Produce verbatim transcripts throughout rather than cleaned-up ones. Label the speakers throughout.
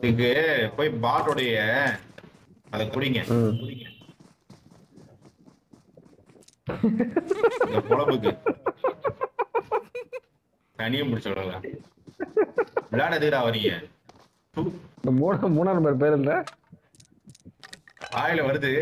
Speaker 1: இதுக்கு போய் பாட்டோடைய அதை குடிங்க. இந்த குழம்புக்கு தனியும் முடிச்சு விடல. விளையாட எதுக்குடா வரீங்க?
Speaker 2: மூணு மூணாம் நம்பர் பேர் இல்ல
Speaker 1: வாயில வருது.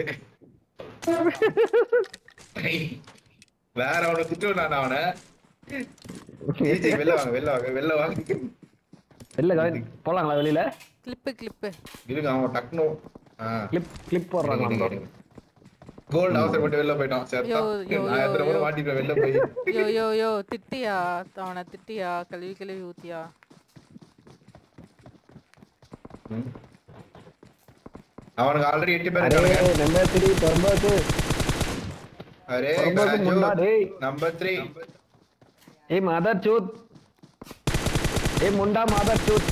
Speaker 1: வேற அவனை குத்து நான் அவனை வெளில வாங்க வெளில வாங்க வெளில வாங்க
Speaker 2: வெளில போலாங்களா வெளியில?
Speaker 3: கிளிப்பு கிளிப்பு
Speaker 1: இருங்க அவன் டக்குனு
Speaker 2: கிளிப் கிளிப் போடுறாங்க.
Speaker 1: கோல்ட் அவசரப்பட்டு வெளில போயிட்டான். சரி நான் எத்தனை முறை மாட்டிப்பேன் வெளில போய்.
Speaker 3: யோ யோ யோ திட்டியா அவனை திட்டியா கழுவி கழுவி ஊத்தியா?
Speaker 1: அவனுக்கு ஆல்ரெடி எட்டு பேர் இருக்காங்க.
Speaker 2: நம்பர் த்ரீ பரம்பத்து.
Speaker 1: அரே
Speaker 2: முண்டா டேய்
Speaker 1: நம்பர் த்ரீ.
Speaker 2: ஏய் மதர் சூத். ஏய் முண்டா மதர் சூத்.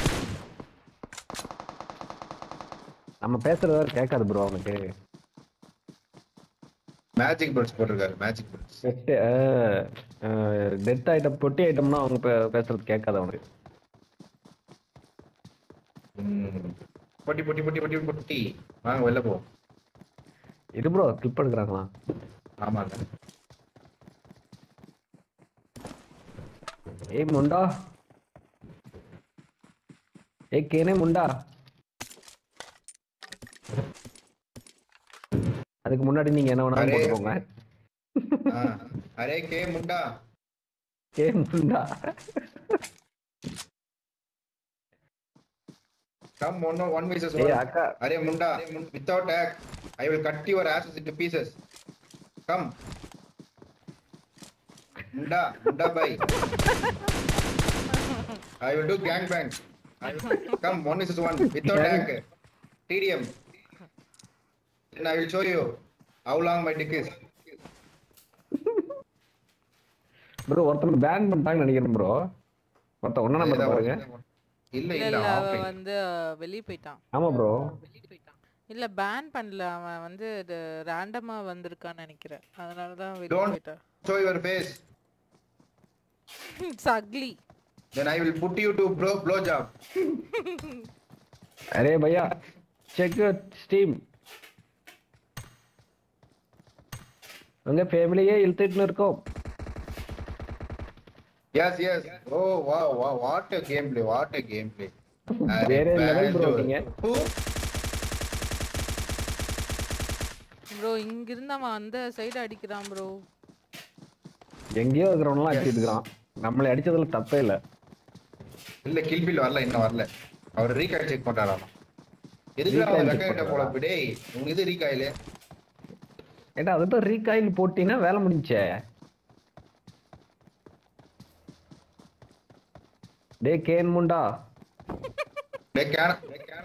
Speaker 2: நம்ம பேசுறது கேட்காது ப்ரோ அவனுக்கு.
Speaker 1: மேஜிக் பல்ஸ் போட்டுருக்காரு. மேஜிக் பல்ஸ்
Speaker 2: டெத் ஐட்டம் பொட்டி ஐட்டம்னா அவங்க பேசுறது கேட்காது அவனுக்கு.
Speaker 1: பொட்டி பொட்டி பொட்டி பொட்டி பொட்டி வாங்க வெளில போ.
Speaker 2: இது ப்ரோ கிளிப் எடுக்கிறாங்களா?
Speaker 1: ஆமாங்க.
Speaker 2: ஏய் முண்டா ஏய் கேனே முண்டா. அதுக்கு முன்னாடி நீங்க என்ன வேணாலும் போட்டுக்கோங்க.
Speaker 1: அரே கே முண்டா
Speaker 2: கே முண்டா.
Speaker 1: Come one one versus one. Arey Munda, without act, I will cut your asses into pieces. Come. Munda, Munda bhai. I will do gangbang. Come one versus one without act. T D M. Then I will show you how long my dick is.
Speaker 2: Bro, ஒருத்தன் ban பண்ணிட்டாங்க நினைக்கிறேன் bro. ஒருத்தன் ஒண்ணா number பாருங்க.
Speaker 1: இல்ல இல்ல
Speaker 3: அவன் வந்து வெளிய போய்ட்டான்.
Speaker 2: ஆமா ப்ரோ.
Speaker 3: இல்ல பேன் பண்ணல அவன் வந்து ரேண்டமா வந்திருக்கான்னு நினைக்கிறேன். அதனால தான் வெளிய போய்ட்டான்.
Speaker 1: Show your face.
Speaker 3: It's ugly.
Speaker 1: Then I will put you to blow blow job.
Speaker 2: அரே भैया check your steam. உங்க ஃபேமிலியே இழுத்துட்டு இருக்கோம்.
Speaker 1: Yes, yes. Oh, wow, wow. What a gameplay. What a gameplay.
Speaker 2: வேற லெவல் ப்ரோ நீங்க.
Speaker 3: ப்ரோ இங்க இருந்து அவன் அந்த சைடு அடிக்குறான் ப்ரோ.
Speaker 2: எங்கயோ இருக்கறவனலாம் அடிச்சிட்டு இருக்கான். நம்மள அடிச்சதுல தப்பே இல்ல.
Speaker 1: இல்ல கில் பில் வரல இன்னும் வரல. அவர் ரீகாயில் செக் பண்றாராம். எதுக்கு அவன் ரெக்கார்ட் போட டேய் உங்க இது ரீகாயில்.
Speaker 2: ஏடா அதுட்ட ரீகாயில் போட்டினா வேலை முடிஞ்சே. டே கேன் முண்டா
Speaker 1: டே கேன் டே கேன்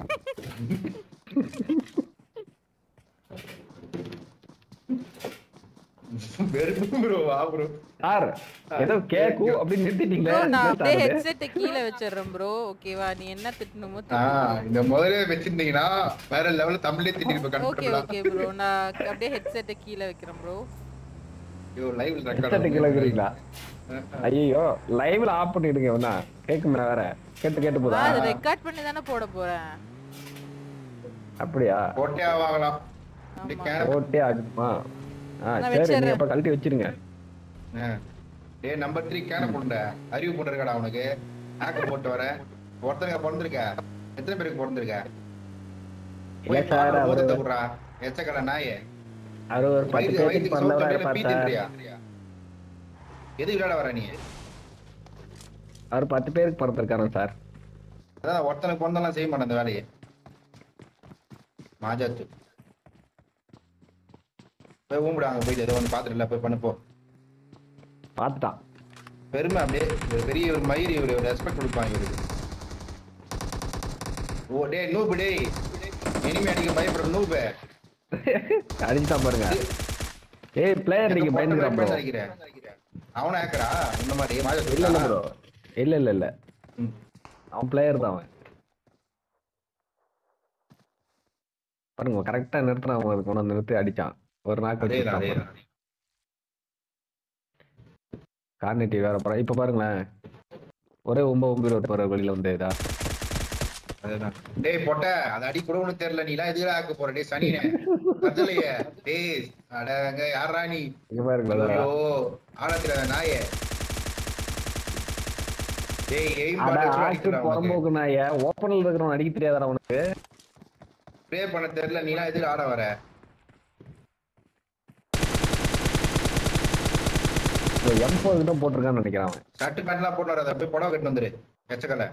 Speaker 1: வெறும் ப்ரோ வா ப்ரோ
Speaker 2: சார் ஏதோ கேக்கு அப்படி நிறுத்திட்டீங்க.
Speaker 3: நான் அப்படியே ஹெட்செட் கீழ வெச்சறேன் ப்ரோ. ஓகேவா நீ என்ன திட்டணுமோ
Speaker 1: திட்டு. ஆ இந்த முதல்ல வெச்சிருந்தீங்கனா வேற லெவல்ல தமிழ்ல திட்டிருப்ப கரெக்ட்டா.
Speaker 3: ஓகே ஓகே ப்ரோ நான் அப்படியே ஹெட்செட் கீழ வைக்கிறேன் bro.
Speaker 1: Yo live record
Speaker 2: headset கீழ வைக்கிறீங்களா? ஐயோ லைவ்ல ஆஃப் பண்ணிடுங்க வேணா. கேக்குமா வேற கேட்டு கேட்டு போதா?
Speaker 3: அது ரெக்கார்ட் பண்ணி தான போட போறேன்.
Speaker 2: அப்படியே
Speaker 1: போட்டே ஆவலாம்.
Speaker 2: போட்டே ஆகுமா? ஆ சரி நீ அப்ப கழட்டி வச்சிருங்க.
Speaker 1: டேய் நம்பர் த்ரீ கேன போடுடா. அறிவு போட்டுறடா உனக்கு. ஆக்க போட்டு வர. ஒருத்தங்க பொறந்திருக்க. எத்தனை பேருக்கு பொறந்திருக்க?
Speaker 2: இல்ல சார் அவரு
Speaker 1: போடுறா. எச்சக்கட நாயே.
Speaker 2: அவர் ஒரு பத்து பேருக்கு பண்ணவரா இருப்பாரு.
Speaker 1: எது விளையாட வர நீ?
Speaker 2: அவர் பத்து பேருக்கு பிறந்திருக்காரு சார்.
Speaker 1: அதான் ஒருத்தனுக்கு பிறந்தெல்லாம் செய்ய மாட்டேன் அந்த வேலையை. மாஜாத்து போய் ஊம்பிடாங்க போயிட்டு ஏதோ ஒன்று பார்த்துட்டு போய் பண்ணு போ.
Speaker 2: பார்த்துட்டான்
Speaker 1: பெருமை அப்படியே ஒரு பெரிய ஒரு மயிர் இவரு ஒரு ரெஸ்பெக்ட் கொடுப்பாங்க இவருக்கு. ஓ டே நூபு டே இனிமே அடிக்க பயப்படுற நூபு
Speaker 2: அடிச்சுதான் பாருங்க. ஏய் பிளேயர் நீங்க பயந்துக்கிறான் ப்ரோ.
Speaker 1: அவன ஹேக்கரா இந்த மாதிரி மாஜாத்து
Speaker 2: இல்ல இல்ல ப்ரோ. இல்ல இல்ல இல்ல அவன் பிளேயர் தான் அவன். பாருங்க கரெக்டா நிறுத்தினா அவன் கொண்டு வந்து நிறுத்தி அடிச்சான். ஒரு நாக்கு கார்னெட்டி வேற போற. இப்ப பாருங்களேன் ஒரே ஒன்பது ஒன்பது போற வெளியில வந்து இதா
Speaker 1: அதுதான். டேய் பொட்ட அது அடி கூட ஒண்ணு தெரியல நீ எல்லாம் எதுக்கு ஆக்க போற டேய் சனினே கத்தலையே டேய் அடங்க யாரா நீ
Speaker 2: இங்க பாருங்க
Speaker 1: ஐயோ ஆனத்துல நாயே டேய் எய்ம்
Speaker 2: அட
Speaker 1: பண்ண
Speaker 2: ஆட்டு
Speaker 1: அடிக்கடா உனக்கு
Speaker 2: புறம்போக்கு நாய ஓப்பன்ல இருக்கிறவன் அடிக்க தெரியாதடா உனக்கு
Speaker 1: ப்ளே பண்ண தெரியல நீ எல்லாம் எதுக்கு ஆட வர
Speaker 2: எம் ஃபோர் கிட்ட போட்டிருக்கான்னு நினைக்கிறேன் அவன்
Speaker 1: ஷர்ட் பேண்ட்லாம் போட்டு வராத போய் புடவை கட்டு வந்துரு எச்சக்கல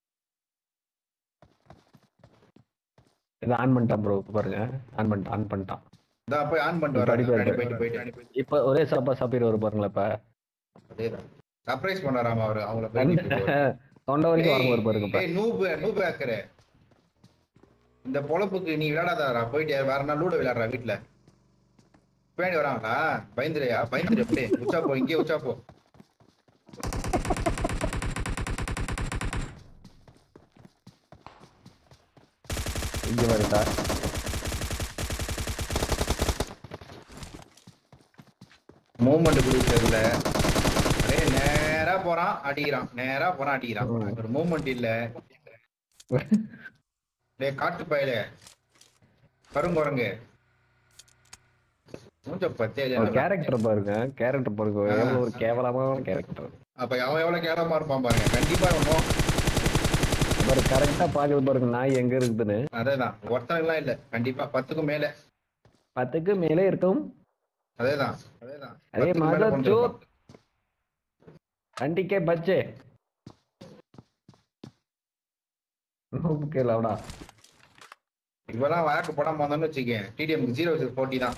Speaker 2: இதை ஆன் பண்ணிட்டான் ப்ரோ பாருங்க ஆன் பண்ணிட்டான் ஆன் பண்ணிட்டான்
Speaker 1: இதா போய் ஆன் பண்ணிட்டு வர
Speaker 2: அடிப்பாரு.
Speaker 1: போயிட்டு போயிட்டு
Speaker 2: இப்ப ஒரே சப்பா சாப்பிட்டு வர பாருங்களா இப்ப
Speaker 1: அதேதான் சர்ப்ரைஸ் பண்ணாராமா அவரு அவங்கள போய்
Speaker 2: தொண்டை வரைக்கும் வர மாதிரி பாருங்க இப்ப
Speaker 1: ஏய் நூபு நூபு ஆக்கற இந்த பொழப்புக்கு நீ விளையாடாதடா போயிட்டு வேற நாள் லூடோ விளையாடுறா வீட்ல பேணி வராங்களா பயந்துரையா பயந்துரு அப்படியே உச்சா போ இங்கே உச்சா போ
Speaker 2: இங்க வருதா
Speaker 1: மூவ்மெண்ட் குடிச்சதுல அரே நேரா போறான் அடிக்கிறான் நேரா போறான் அடிக்கிறான் ஒரு மூவ்மெண்ட் இல்ல டேய் காட்டு பயலே கருங்குரங்கு மூஞ்ச பத்தே இல்ல
Speaker 2: கேரக்டர் பாருங்க கேரக்டர் பாருங்க எவ்வளவு ஒரு கேவலமான கேரக்டர்
Speaker 1: அப்ப அவன் எவ்வளவு கேவலமா இருப்பான் பாருங்க கண்டிப்பா இருக்கும்
Speaker 2: பாரு கரெக்டா பாக்குது பாருங்க நாய் எங்க இருக்குதுன்னு
Speaker 1: அதேதான் ஒருத்தனெல்லாம் இல்ல கண்டிப்பா பத்துக்கும் மேல
Speaker 2: பத்துக்கு மேலே இருக்கும்
Speaker 1: அதேதான் அதேதான்
Speaker 2: அதே மாதிரி வண்டிக்கே பச்சே கேளவடா
Speaker 1: இவெல்லாம் வழக்கு போடாம வந்தோம்னு வச்சுக்கேன் டிடிஎம் ஜீரோ போட்டி தான்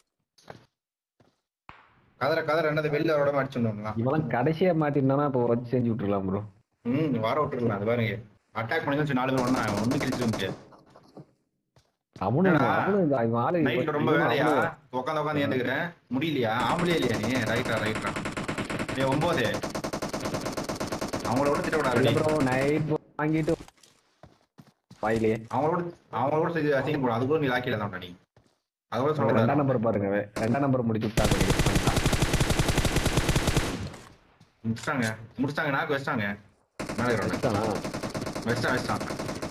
Speaker 1: கதற கதற என்னது வெளில விட அடிச்சுடணும்
Speaker 2: இவெல்லாம் கடைசியா மாட்டிருந்தானா இப்போ வச்சு செஞ்சு விட்டுருலாம் ப்ரோ
Speaker 1: ம் வார விட்டுருக்கலாம் அது பாருங்க அட்டாக் பண்ணி நாலு பேர் ஒண்ணா ஒண்ணு கிழிச்சு முடியாது
Speaker 2: அவனு அவனு ஆளு
Speaker 1: நைட்ல ரொம்ப வேலையா உட்காந்து உட்காந்து ஏந்துக்கிறேன் முடியலையா ஆம்பளே இல்லையா நீ ரைட்டா ரைட்டா ஏ ஒன்பது அவங்களோட திட்ட விடாது
Speaker 2: ப்ரோ நைட் வாங்கிட்டு வாயிலே
Speaker 1: அவங்களோட அவங்களோட செஞ்சு அசிங்கம் போடும் அது கூட நீ லாக்கில தான் நீ அது கூட சொல்ல
Speaker 2: ரெண்டாம் நம்பர் பாருங்க ரெண்டாம் நம்பர் முடிச்சு விட்டாங்க
Speaker 1: முடிச்சிட்டாங்க முடிச்சிட்டாங்க நாக்கு வச்சிட்டாங்க மேலே
Speaker 2: வச்சிட்டானா
Speaker 1: வச்சிட்டான் வச்சிட்டான்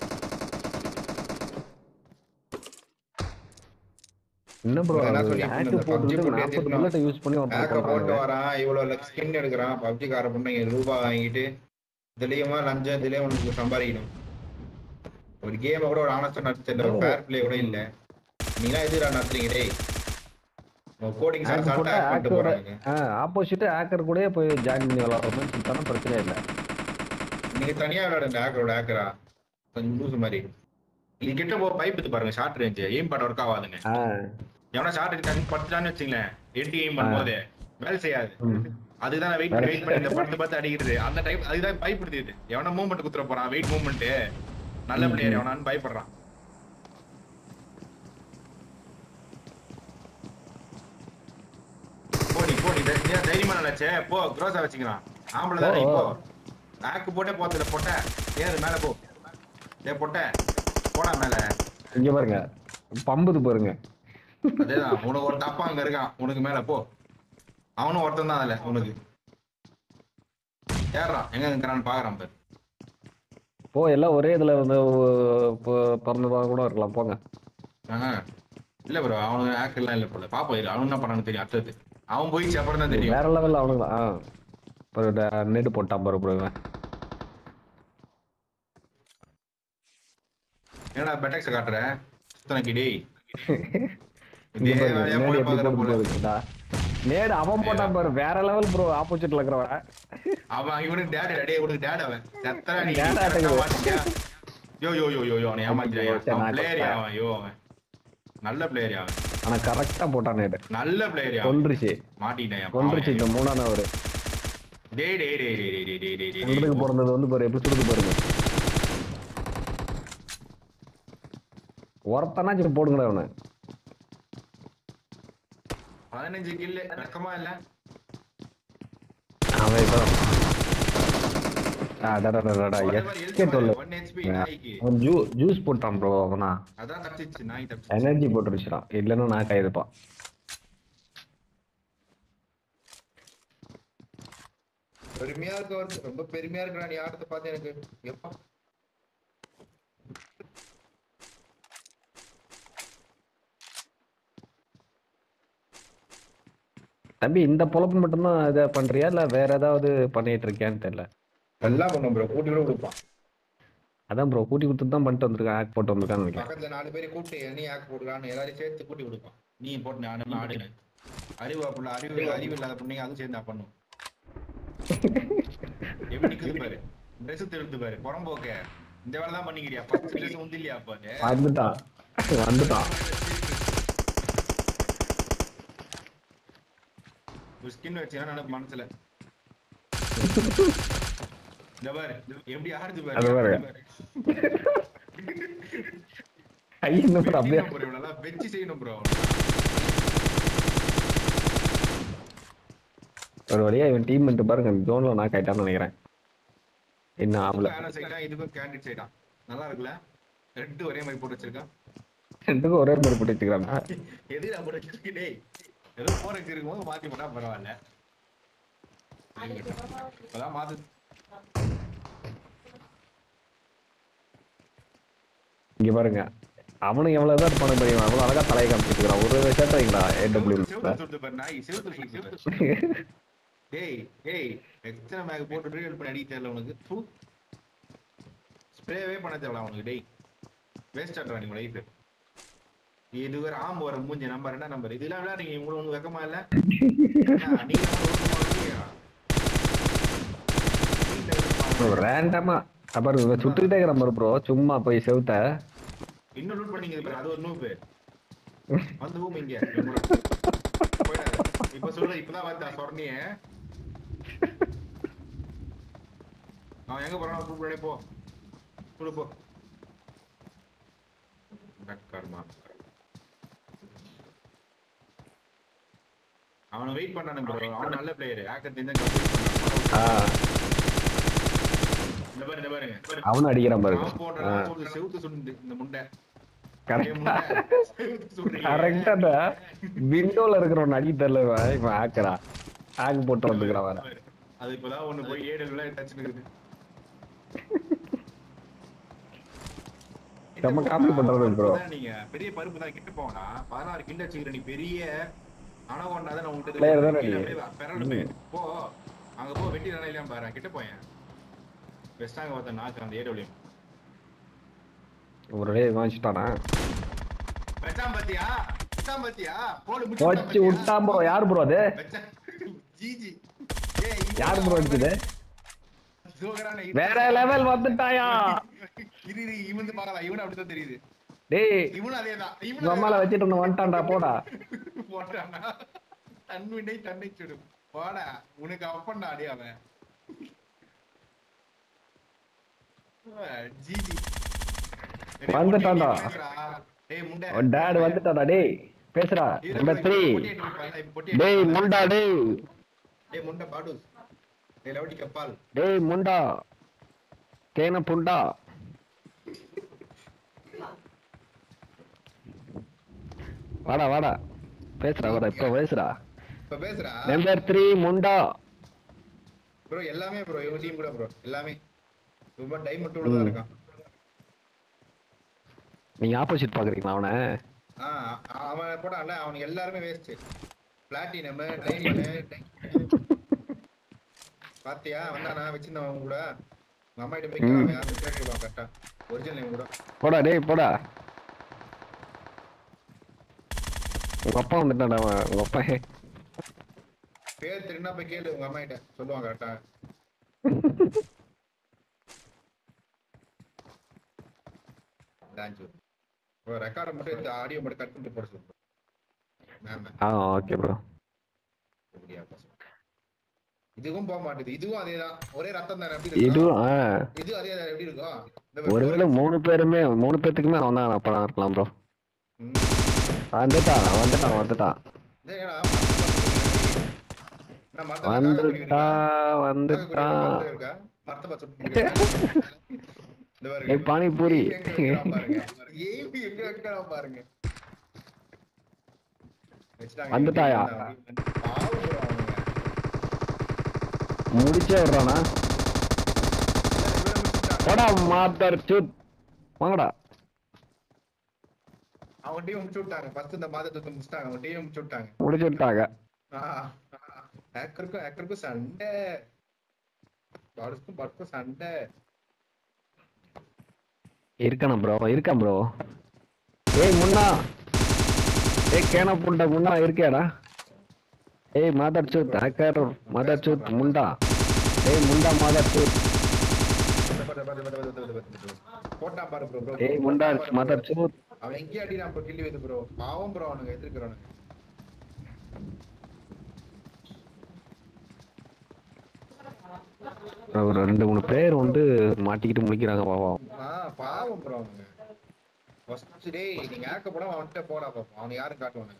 Speaker 2: என்ன ப்ரோ
Speaker 1: என்ன சொல்லி
Speaker 2: ஆக்ட் போட்டு நாற்பது புல்லட் யூஸ் பண்ணி
Speaker 1: பேக்க போட்டு வரான் இவ்வளவு ஸ்கின் எடுக்கிறான் பப்ஜி கார பொண்ணு ரூபாய் வாங்கிட்டு இதுலயுமா லஞ்சம் இதுலயும் உனக்கு சம்பாதிக்கணும் ஒரு கேம் கூட ஒரு ஆனஸ்டா நடத்தல ஒரு ஃபேர் பிளே கூட இல்ல நீங்க எதுடா நடத்துறீங்க டேய் கோடிங் சார் சால்ட்டா பண்ணிட்டு போறாங்க
Speaker 2: ஆப்போசிட் ஹேக்கர் கூட போய் ஜாயின் பண்ணி விளையாடுறோம்னு சொல்லிட்டாலும் பிரச்சனை இல்லை
Speaker 1: நீங்க தனியா விளையாடுங்க ஹேக்கரோட ஹேக்கரா கொஞ்சம் லூஸ் மாதிரி இது கிட்ட போ பைப் இது பாருங்க ஷார்ட் ரேஞ்ச் எய்ம் பண்ண ஒர்க் ஆகாதுங்க எவனா ஷார்ட் ரேஞ்ச் பத்துட்டான்னு வச்சுங்களேன் எட்டு எய்ம் பண்ணும்போது வேலை செய்யாது அதுதான் வெயிட் பண்ணி வெயிட் பண்ணி இந்த பத்து பத்து அடிக்கிறது அந்த டைம் அதுதான் பயப்படுது எவனா மூவ்மெண்ட் குத்துற போறான் வெயிட் மூவ்மெண்ட் நல்ல பிளேயர் எவனான்னு பயப்படுறான் போடி போடி தைரியமா நினைச்சே போ க்ரோஸா வச்சுக்கிறான் ஆம்பளை தானே இப்போ நாக்கு போட்டே போத்துல பொட்ட ஏறு மேல போ ஏ பொட்ட போடா மேல
Speaker 2: இங்க பாருங்க பம்புது பாருங்க
Speaker 1: அதேதான் உனக்கு ஒரு தப்பா அங்க இருக்கான் உனக்கு மேல போ அவனும் ஒருத்தன் தான் அதுல உனக்கு ஏறான் எங்க இருக்கிறான்னு பாக்குறான் பேர்
Speaker 2: போ எல்லாம் ஒரே இதுல வந்து பிறந்ததா கூட இருக்கலாம் போங்க
Speaker 1: இல்ல ப்ரோ அவனுக்கு ஆக்ட் எல்லாம் இல்ல போல பாப்போம் இல்ல அவன் என்ன பண்ணான்னு தெரியும் அடுத்தது அவன் போயிடுச்சு அப்புறம் தான் தெரியும்
Speaker 2: வேற லெவல்ல அவனுக்கு ஆஹ் நெட் போட்டான் பாரு ப்ரோ
Speaker 1: என்னடா பெட்டக்ஸ் காட்டுற சுத்தனக்கு டேய்
Speaker 2: நேடு அவன் போட்டான் பாரு வேற லெவல் ப்ரோ ஆப்போசிட்ல இருக்கிறவன்
Speaker 1: அவன் இவனுக்கு டேட் டேய் உனக்கு டேட் அவன் செத்தற நீ மாட்டியா யோ யோ யோ யோ யோ நீ ஏமாத்தியா அவன் பிளேயர் அவன் யோ அவன் நல்ல பிளேயர் அவன்
Speaker 2: ஆனா கரெக்ட்டா போட்டான் நேடு
Speaker 1: நல்ல பிளேயர் அவன்
Speaker 2: கொன்றுச்சு
Speaker 1: மாட்டிட்டேன்
Speaker 2: கொன்றுச்சு இந்த மூணாவது அவர்
Speaker 1: டேய் டேய் டேய் டேய் டேய் டேய் டேய்
Speaker 2: கொன்றதுக்கு போறது வந்து பாரு எப்படி சுடுது பாருங்க ஒருத்தனாச்சும் போடுங்கடா அவனை
Speaker 1: பதினஞ்சு கில்லு வெக்கமா இல்ல
Speaker 2: அவன் இப்போ அடடடடடா எஸ்கேட் இல்ல அவன் ஜூ ஜூஸ் போட்டான் ப்ரோ அவனா
Speaker 1: அதான் தப்பிச்சு நாய் தப்பிச்சு
Speaker 2: எனர்ஜி போட்டுருச்சுடான் இல்லன்னா நான் கைதுப்பான்
Speaker 1: பெருமையா இருக்க ரொம்ப பெருமையா இருக்கா நீ ஆட்டத்தை பார்த்து எனக்கு எப்பா
Speaker 2: தம்பி இந்த பொழப்பு மட்டும்தான் இதை பண்றியா இல்ல வேற ஏதாவது பண்ணிட்டு இருக்கியான்னு தெரியல.
Speaker 1: எல்லாம் பண்ணும் ப்ரோ, கூட்டி கூட கொடுப்பான்.
Speaker 2: அதான் ப்ரோ கூட்டி கொடுத்துட்டு தான் பண்ணிட்டு வந்திருக்கேன், ஆக் போட்டு வந்திருக்கான்னு நினைக்கிறேன்.
Speaker 1: பக்கத்துல நாலு பேரை கூப்பிட்டு நீ ஆக் போடுறான்னு எல்லாரையும் சேர்த்து கூட்டி கொடுப்பான். நீ போட்டு நானும் ஆடுங்க. அறிவு புள்ள அறிவு அறிவு இல்லாத பொண்ணுங்க அதுவும் சேர்ந்து நான் பண்ணும். எப்படி நிக்குது பாரு, ட்ரெஸ் திருத்து பாரு, புறம்போக்க இந்த வேலை தான் பண்ணிக்கிறியா? பத்து ட்ரெஸ் வந்து இல்லையா? அப்ப
Speaker 2: வந்துட்டான் வந்துட்டான்.
Speaker 1: ஒரு ஸ்கின் வச்சா எனக்கு மனசுல இந்த பாரு எப்படி ஆடுது பாரு.
Speaker 2: அது பாரு ஐ என்ன ப்ரோ அப்படியே
Speaker 1: ப்ரோ நல்லா வெச்சி செய்யணும் ப்ரோ.
Speaker 2: ஒரு வழியா இவன் டீம் பண்ணிட்டு பாருங்க ஜோன்ல நான் கைட்டான்னு நினைக்கிறேன். என்ன ஆகல
Speaker 1: இதுக்கும் கேண்டிட் சைடா நல்லா இருக்குல்ல, ரெண்டு ஒரே மாதிரி போட்டு வச்சிருக்கான்.
Speaker 2: ரெண்டுக்கும் ஒரே மாதிரி போட்டு வச்சுக்கிறாங்க.
Speaker 1: எது நான் போட்டு வச்சிருக்கேன் டேய், ஏதோ போற வச்சிருக்கும் போது மாத்தி போட்டா பரவாயில்ல. அதான் மாத்து
Speaker 2: இங்க பாருங்க அவனும் எவ்வளவுதான் இருப்பானு தெரியும், அவ்வளவு அழகா தலையை காமிச்சிருக்கான். ஒரு விஷயத்த வைங்களா ஏடபிள்யூ
Speaker 1: டேய் டேய் எக்ஸ்ட்ரா மேக் போட்டு ரீல் பண்ணி அடிக்க தெரியல உனக்கு. தூ ஸ்ப்ரேவே பண்ண தெரியல உனக்கு. டேய் வேஸ்ட் ஆட்றா நீ லைஃப். இது ஒரு ஆம் வர மூஞ்சி நம்பர் என்ன நம்பர் இதெல்லாம் விளையாடுறீங்க உங்களுக்கு ஒன்றும் வெக்கமா இல்ல?
Speaker 2: ரேண்டமா அப்புறம் சுட்டுக்கிட்டே இருக்கிற மாதிரி ப்ரோ சும்மா போய் செவுத்த
Speaker 1: இன்னும் லூட் பண்ணீங்க பாரு, அது ஒரு நூப்பு வந்து ஊம் இங்க போயிடாது. இப்ப சொல்ற இப்பதான் வந்தா சொர்ணிய அவன் எங்க போறான் கூப்பிடே போ கூடு போ. கர்மா அவனை வெயிட் பண்ணானு ப்ரோ, அவன் நல்ல பிளேயர். ஹேக்கர் தெரிஞ்சா கம்ப்ளீட் பண்ணான். இந்த பாரு இந்த பாருங்க
Speaker 2: அவன் அடிக்கிறான் பாருங்க.
Speaker 1: அவன் போடுறான் ஒரு செவுத்து சுண்டு இந்த முண்டை.
Speaker 2: கரெக்டா கரெக்டா விண்டோல இருக்கிறவன் அடி தெரியல இவன் ஹேக்கரா ஹேக் போட்டு வந்துக்கிறான் வேற.
Speaker 1: அது இப்பதான் ஒண்ணு போய் ஏடுல டச் இருக்குது.
Speaker 2: நம்ம காப்பி பண்றது ப்ரோ.
Speaker 1: நீங்க பெரிய பருப்பு தான் கிட்ட போனா பதினாறு கில் வச்சுக்கிற நீ பெரிய அனகொண்டா தான் உன்கிட்ட
Speaker 2: பிளேயர் தான் நீ.
Speaker 1: பெறல போ அங்க போ வெட்டி தானே இல்லையா பாரு கிட்ட போயேன். வெஸ்டாங்க பார்த்த நாக்கு அந்த ஏடபிள்யூ
Speaker 2: ஒரு டே வாங்கிட்டானா
Speaker 1: வெச்சாம் பாத்தியா வெச்சாம் பாத்தியா போடு முடி
Speaker 2: போச்சு விட்டான் ப்ரோ. யார் ப்ரோ அது?
Speaker 1: ஜிஜி
Speaker 2: யார் ப்ரோ அடிச்சது? வேற லெவல் வந்துட்டாயா?
Speaker 1: இரு இரு இவன் பார்க்கலாம், இவன் அப்படிதான் தெரியுது.
Speaker 2: டேய்
Speaker 1: இவன் அதேதான் இவன்
Speaker 2: நம்மால வச்சிட்டு இருந்த வந்துட்டான்டா போடா
Speaker 1: போட்டானா தன்வினை தன்னை சுடும் போடா உனக்கு அப்பண்டா அடி அவன். ஜிஜி
Speaker 2: வந்துட்டான்டா.
Speaker 1: டேய் முண்டை
Speaker 2: டாட் வந்துட்டான்டா. டேய் பேசுடா நம்பர் மூன்று. டேய் முண்டா டேய்
Speaker 1: டேய் முண்டை பாடு டேய் லவடி கப்பால்
Speaker 2: டேய் முண்டா தேன புண்டா. வாடா வாடா பேசுடா வாடா இப்ப பேசுடா
Speaker 1: இப்ப பேசுடா.
Speaker 2: நம்பர் மூன்று முண்டா
Speaker 1: ப்ரோ எல்லாமே ப்ரோ இவங்க டீம் கூட ப்ரோ எல்லாமே ரொம்ப டைமண்ட் ஓட தான் இருக்கான்.
Speaker 2: நீங்க ஆப்போசிட் பாக்குறீங்களா அவனை?
Speaker 1: ஆ அவன் போடான்ல அவனுக்கு எல்லாரும் வேஸ்ட். பிளாட்டினம் டைமண்ட் பாத்தியா வந்தானா வச்சிருந்தவன் கூட உங்க அம்மா கிட்ட போய் கேட்கலாம் யாரும் கேட்கலாம் கரெக்டா ஒரிஜினல் நேம் கூட.
Speaker 2: போடா டேய் போடா. உங்க அப்பா வந்துட்டான்டா அவன். உங்க அப்பா
Speaker 1: பேர் தெரியும்னா போய் கேளு உங்க அம்மா கிட்ட சொல்லுவாங்க கரெக்டா. டான்ஜோ ப்ரோ ரெக்கார்ட் மட்டும் இந்த ஆடியோ மட்டும் கட் பண்ணிட்டு போட சொல்லுங்க மேம்.
Speaker 2: ஆ ஓகே ப்ரோ.
Speaker 1: இதுவும் போக மாட்டேது. இதுவும் அதேதான் ஒரே ரத்தம் தானே. எப்படி
Speaker 2: இதுவும்
Speaker 1: இது அதே எப்படி இருக்கும்?
Speaker 2: ஒருவேளை மூணு பேருமே மூணு பேத்துக்குமே அவன் தான் அப்பா இருக்கலாம் ப்ரோ. வந்துட்டான் வந்துட்டான் வந்துட்டான் வந்துட்டா வந்துட்டா. பானிபூரி
Speaker 1: பாருங்க
Speaker 2: வந்துட்டாயா? முடிச்சே விடுறானா? போடா மாதர் சூத் வாங்கடா.
Speaker 1: அவன் டீம் முடிச்சு விட்டாங்க. ஃபர்ஸ்ட் இந்த மாதத்தை முடிச்சிட்டாங்க. அவன் டீம் முடிச்சு விட்டாங்க.
Speaker 2: முடிச்சு விட்டாங்க.
Speaker 1: ஹேக்கருக்கும் ஹேக்கருக்கும் சண்டை, பாடுக்கும் பாடுக்கும் சண்டை.
Speaker 2: இருக்கானா ப்ரோ? இருக்கான் ப்ரோ. ஏய் முன்னா, ஏய் கேன புண்டா முன்னா இருக்கியாடா? ஏய் மதர் சூத் ஹேக்கர், மதர் சூத் முண்டா. ஏய் முண்டா மதர் சூத்.
Speaker 1: போட்டா பாரு ப்ரோ ப்ரோ.
Speaker 2: ஏய் முண்டா மதர் சூத்.
Speaker 1: அவன் எங்கே அடிறான் ப்ரோ, கில்லி வைத்து ப்ரோ. பாவம் ப்ரோ அவனுக்கு எதிர்க்கிறவனுக்கு.
Speaker 2: ஒரு ரெண்டு மூணு பேர் வந்து மாட்டிக்கிட்டு முடிக்கிறாங்க பாவம்.
Speaker 1: பாவம் ப்ரோ அவனுங்க. ஃபர்ஸ்ட் டேய் நீங்க ஹேக்க போட அவன்கிட்ட போடா பாப்போம். அவன் யாரும் காட்டுவானுங்க.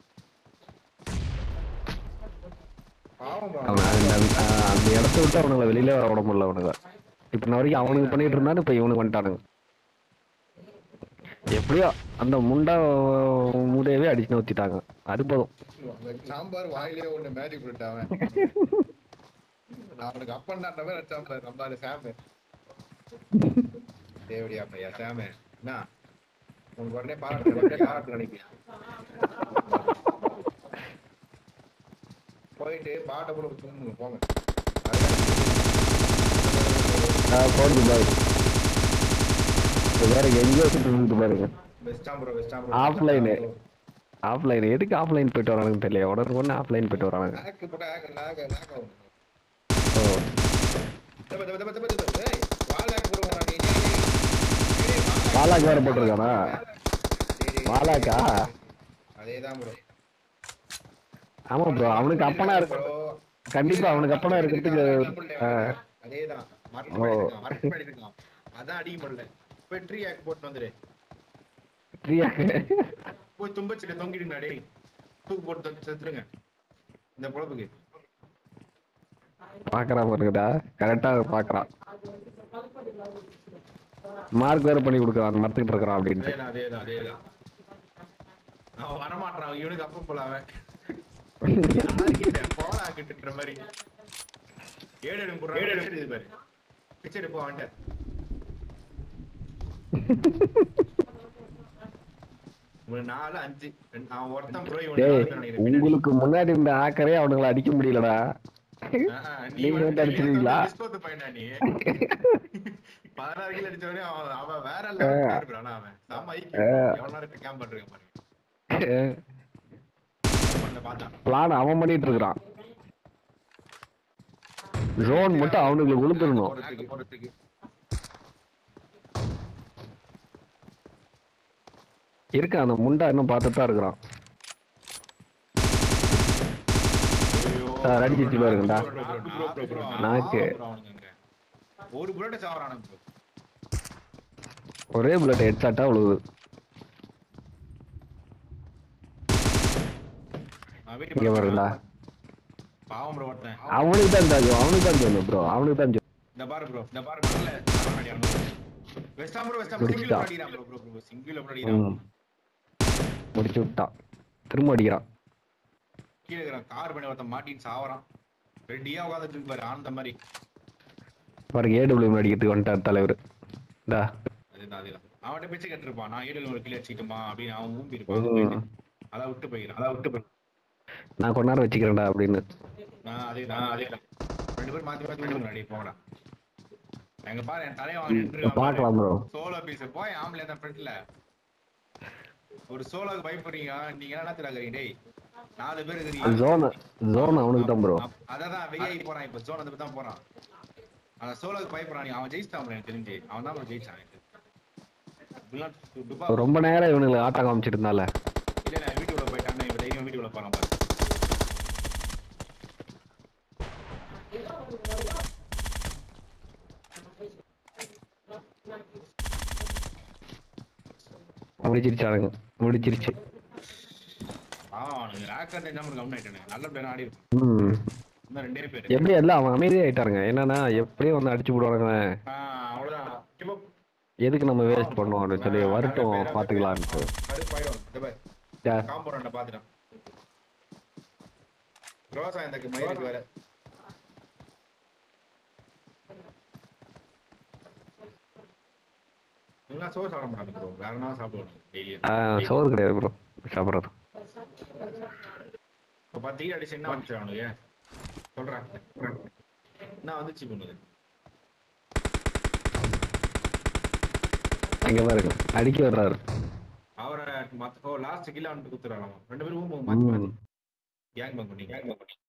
Speaker 1: பாவம் ப்ரோ.
Speaker 2: அந்த இடத்த விட்டு அவனுங்களை வெளியில வர விட முடியல அவனுங்க. இப்ப நான் வரைக்கும் அவனுக்கு பண்ணிட்டு இருந்தானு இப்ப இவனுக்கு வந்துட்டானுங்க. எப்படியோ அந்த முண்டா மூதையவே அடிச்சு நோத்திட்டாங்க. அது போதும்.
Speaker 1: சாம்பார் வாயிலே ஒண்ணு மேஜிக் பண்ணிட்டான். அவனுக்கு அப்பன் தான் மாதிரி சாம்பார் நம்ம சாமு. தேவடியா பையா சாமு. என்ன உனக்கு உடனே பாராட்டு பாராட்டு நினைக்கிறேன். போயிட்டு பாட்டை கூட தூங்குங்க போங்க.
Speaker 2: போடுது பாரு வேற எங்கேயோ சுட்டு பாருங்க. ஆஃப்லைன் ஆஃப்லைன் எதுக்கு ஆஃப்லைன் போயிட்டு வரானுங்க தெரியல. உடனே ஒன்று ஆஃப்லைன் போயிட்டு வரானுங்க. வாலாக் வேற போட்டிருக்கானா? வாலாக்கா?
Speaker 1: அதேதான் ப்ரோ.
Speaker 2: ஆமா ப்ரோ அவனுக்கு அப்பனா இருக்கு. கண்டிப்பா அவனுக்கு அப்பனா இருக்கிறதுக்கு
Speaker 1: அதேதான். அதான் அடிக்க முடியல. போய் ட்ரீ ஆக் போட்டு வந்துரு.
Speaker 2: ட்ரீ ஆக்
Speaker 1: போய் தும்பச்சில தொங்கிடுங்க டேய். தூக்கு போட்டு செத்துருங்க இந்த பொழப்புக்கு.
Speaker 2: பாக்குறா பாருங்கடா, கரெக்டா பாக்குறான். மார்க் வேற பண்ணி கொடுக்குறான் மறந்துட்டு இருக்கிறான் அப்படின்னு.
Speaker 1: அதேதான் அதேதான் அதேதான். அவன் வரமாட்டான் இவனுக்கு அப்ப போல அவன் போலா கிட்டுற மாதிரி ஏடு எடுங்க போடுறான். ஏடு எடுக்குது பாரு. பிச்சை எடுப்போ அவன்கிட்ட. நாலு அஞ்சு அவன் ஒருத்தன் ப்ரோ.
Speaker 2: உங்களுக்கு முன்னாடி இருந்த ஆக்கரே அவனுங்களை அடிக்க முடியலடா. நீங்க வந்து அடிச்சிருவீங்களா?
Speaker 1: நீ பதினாறு கிலோ அடிச்சவனே அவன் அவன் வேற லெவல். அவன் செம ஐக்கியம். எவ்வளவு நேரம் கேம்ப் பண்றீங்க பாருங்க.
Speaker 2: பிளான் அவன் பண்ணிட்டு இருக்கான். ஜோன் மட்டும் அவனுக்கு விழுந்துடணும். இருக்க அந்த முண்டா இன்னும் பார்த்துட்டு தான் இருக்கிறான். அடிச்சிச்சு பாருங்கடா நாக்கு.
Speaker 1: ஒரு புல்லட் சாவறானுங்க.
Speaker 2: ஒரே புல்லட் ஹெட் ஷாட்டா விழுகுது. இங்க பாருங்கடா.
Speaker 1: பாவம் ப்ரோ ஒருத்தன்.
Speaker 2: அவனுக்கு தான் தாஜோ, அவனுக்கு தான் சொல்லு ப்ரோ, அவனுக்கு தான் சொல்லு.
Speaker 1: இந்த பாரு ப்ரோ, இந்த பாரு வரல. வெஸ்டாம் ப்ரோ, வெஸ்டாம் சிங்கிள் அடிறான் ப்ரோ ப்ரோ ப்ரோ சிங்கிள் அடிறான்.
Speaker 2: முடிச்சு விட்டான். திரும்ப அடிக்கிறான்.
Speaker 1: கீழ இருக்கறான் கார் பண்ணி ஒருத்தன் மாட்டின்னு சாவறான். ரெடியா உட்கார்ந்துட்டு இருக்கு பாரு ஆனந்த மாதிரி.
Speaker 2: பாருங்க ஏடபிள்யூ அடிக்கிறதுக்கு வந்துட்டார் தலைவர். டா
Speaker 1: அதுதான் அதுதான். அவன்கிட்ட பிச்சை கேட்டிருப்பான். நான் ஏடபிள்யூ ஒரு கிலோ அடிச்சிட்டுமா அப்படின்னு அவன் ஊம்பி இருப்பான். அதான் விட்டு போயிடும். அதான் விட்டு போய்
Speaker 2: நான் கொஞ்ச நேரம் வச்சுக்கிறேன்டா அப்படின்னு.
Speaker 1: நான் அதேதான் அதேதான். ரெண்டு பேரும் மாத்தி மாத்தி முன்னாடி போங்கடா. எங்க பாரு என் தலைய வாங்கிட்டு
Speaker 2: பார்க்கலாம் ப்ரோ.
Speaker 1: சோலோ பீஸ் போய் ஆம்பளை தான் ஃப்ரண்ட்ல. ஒரு சோலோக்கு பயப்படுறீங்க நீங்க என்ன தெரியாதீங்க டேய். நாலு பேர் இருக்கீங்க.
Speaker 2: ஜோன் ஜோன் அவனுக்கு தான் ப்ரோ.
Speaker 1: அததான் வெயிஐ போறான் இப்ப ஜோன் வந்து தான் போறான். அந்த சோலோக்கு பயப்படுறான். அவன் ஜெயிச்சான் ப்ரோ எனக்கு தெரிஞ்சு. அவன் தான் ப்ரோ ஜெயிச்சான்.
Speaker 2: ரொம்ப நேரம் இவனுக்கு ஆட்டம் காமிச்சிட்டு இருந்தால.
Speaker 1: இல்ல இல்ல வீட்டுக்குள்ள போயிட்டான். இப்ப தைரியம் வீட்டுக்குள்ள போறான் பாரு.
Speaker 2: முடிச்சிருச்சானுங்க. முடிச்சிருச்சு.
Speaker 1: ஆஹ் ராக்கர் நம்ம கவுண்ட் ஆயிட்டானே. நல்ல பிளேயர் ஆடி இருக்கு.
Speaker 2: ம்.
Speaker 1: இன்னும் ரெண்டே பேர்.
Speaker 2: எப்படி எல்லாம் அவன் அமைதியா ஆயிட்டாருங்க. என்னன்னா எப்படியே வந்து அடிச்சு போடுவாங்க.
Speaker 1: ஆஹ் அவ்வளவுதான்.
Speaker 2: எதுக்கு நம்ம வேஸ்ட் பண்ணுவோம் அப்படின்னு சொல்லி வரட்டும் பாத்துக்கலாம்னு.
Speaker 1: காம்பவுண்ட பாத்துட்டான். ரோசா இந்த மயிருக்கு வேற. நீங்க சோறு சாப்பிட மாட்டாங்க ப்ரோ. வேற என்ன சாப்பிடுவாங்க டெய்லி?
Speaker 2: ஆ சோறு கிடையாது ப்ரோ சாப்பிடுறது.
Speaker 1: பத்து ஈடு அடிச்சு என்ன வந்துச்சு அவனுக்கு சொல்றேன் என்ன வந்துச்சு பண்ணுது
Speaker 2: அங்க பாருங்க அடிக்க வர்றாரு
Speaker 1: அவரை மத்த லாஸ்ட் கில்ல வந்துட்டு குத்துறாங்க ரெண்டு பேரும் மாத்தி மாத்தி கேங் பங்க் பண்ணி கேங் பங்க் பண்ணி